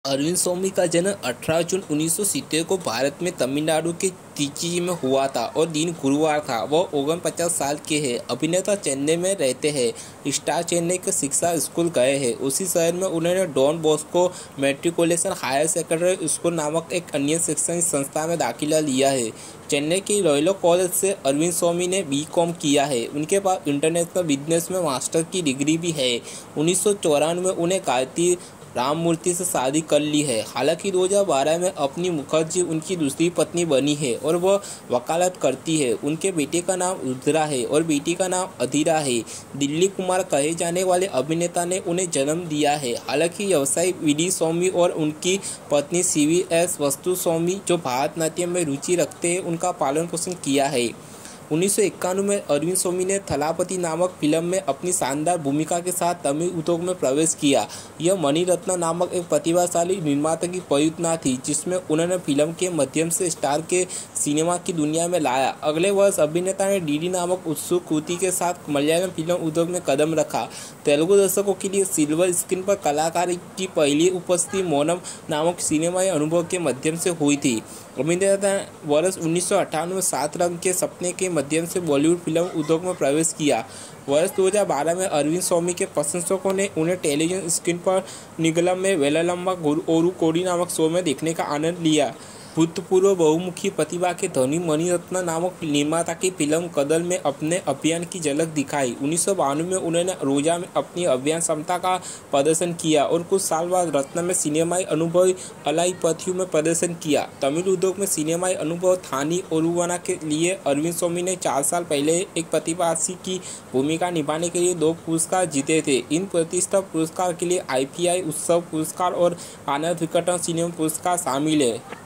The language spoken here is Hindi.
अरविंद स्वामी का जन्म 18 जून 1970 को भारत में तमिलनाडु के त्रिची में हुआ था और दिन गुरुवार था। वह 49 साल के हैं। अभिनेता चेन्नई में रहते हैं। स्टार चेन्नई के शिक्षा स्कूल गए हैं। उसी शहर में उन्होंने Don Bosco matriculation higher secondary school नामक एक अन्य शैक्षणिक संस्था में दाखिला लिया है। चेन्नई के लॉयोला कॉलेज से अरविंद स्वामी ने बीकॉम किया है। उनके पास इंटरनेशनल बिजनेस में मास्टर की डिग्री भी है। 1994 में उन्हें गायत्री राममूर्ति से शादी कर ली है। हालांकि 2012 में अपनी मुखर्जी उनकी दूसरी पत्नी बनी है और वह वकालत करती है। उनके बेटे का नाम रुद्रा है और बेटी का नाम अधीरा है। दिल्ली कुमार कहे जाने वाले अभिनेता ने उन्हें जन्म दिया है। हालांकि व्यवसायी वीडी स्वामी और उनकी पत्नी सीवीएस वस्तु स्वामी, जो भारतनाट्यम में रुचि रखते हैं, उनका पालन पोषण किया है। 1991 में अरविंद स्वामी ने थलापति नामक फिल्म में अपनी शानदार भूमिका के साथ तमिल उद्योग में प्रवेश किया। यह मणिरत्न नामक एक प्रतिभाशाली निर्माता की परियोजना थी, जिसमें उन्होंने फिल्म के माध्यम से स्टार के सिनेमा की दुनिया में लाया। अगले वर्ष अभिनेता ने डीडी नामक उत्सुक कृति के साथ मलयालम फिल्म उद्योग में कदम रखा। तेलुगु दर्शकों के लिए सिल्वर स्क्रीन पर कलाकारी की पहली उपस्थिति मोनम नामक सिनेमाई अनुभव के माध्यम से हुई थी। अभिनेता ने वर्ष 1998 में 7 रंग के सपने के माध्यम से बॉलीवुड फिल्म उद्योग में प्रवेश किया। वर्ष 2012 में अरविंद स्वामी के प्रशंसकों ने उन्हें टेलीविजन स्क्रीन पर निगलम में वेलालम्मा ओरू कोडी नामक शो में देखने का आनंद लिया। भूतपूर्व बहुमुखी प्रतिभा के धनी मणिरत्न नामक निर्माता की फिल्म कदल में अपने अभियान की झलक दिखाई। 1992 में उन्होंने रोजा में अपनी अभियान क्षमता का प्रदर्शन किया और कुछ साल बाद रत्न में सिनेमाई अनुभव अलाई पथियों में प्रदर्शन किया। तमिल उद्योग में सिनेमाई अनुभव थानी ओरुवना के लिए अरविंद स्वामी ने 4 साल पहले एक प्रतिभाशी की भूमिका निभाने के लिए 2 पुरस्कार जीते थे। इन प्रतिष्ठित पुरस्कार के लिए IFI उत्सव पुरस्कार और आनंद विकटन सिनेमा पुरस्कार शामिल है।